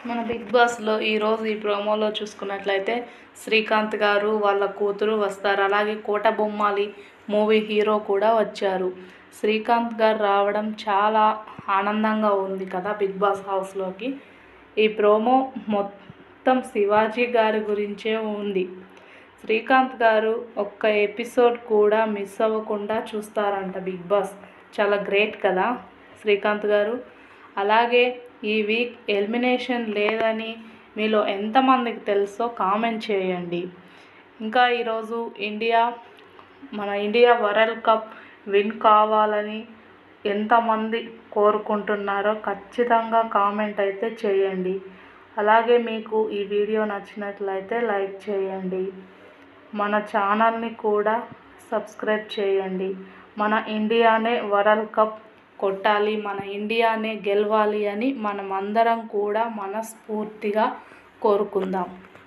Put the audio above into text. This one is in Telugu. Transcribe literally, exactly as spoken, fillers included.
మన బిగ్ బాస్లో ఈరోజు ఈ ప్రోమోలో చూసుకున్నట్లయితే శ్రీకాంత్ గారు వాళ్ళ కూతురు వస్తారు. అలాగే కోట బొమ్మాలి మూవీ హీరో కూడా వచ్చారు. శ్రీకాంత్ గారు రావడం చాలా ఆనందంగా ఉంది కదా బిగ్ బాస్ హౌస్లోకి. ఈ ప్రోమో మొత్తం శివాజీ గారి గురించే ఉంది. శ్రీకాంత్ గారు ఒక్క ఎపిసోడ్ కూడా మిస్ అవ్వకుండా చూస్తారంట బిగ్ బాస్. చాలా గ్రేట్ కదా శ్రీకాంత్ గారు. అలాగే ఈ వీక్ ఎలిమినేషన్ లేదని మీలో ఎంతమందికి తెలుసో కామెంట్ చేయండి. ఇంకా ఈరోజు ఇండియా మన ఇండియా వరల్డ్ కప్ విన్ కావాలని ఎంతమంది కోరుకుంటున్నారో ఖచ్చితంగా కామెంట్ అయితే చేయండి. అలాగే మీకు ఈ వీడియో నచ్చినట్లయితే లైక్ చేయండి. మన ఛానల్ని కూడా సబ్స్క్రైబ్ చేయండి. మన ఇండియానే వరల్డ్ కప్ కొట్టాలి, మన ఇండియానే గెలవాలి అని మనమందరం కూడా మనస్ఫూర్తిగా కోరుకుందాం.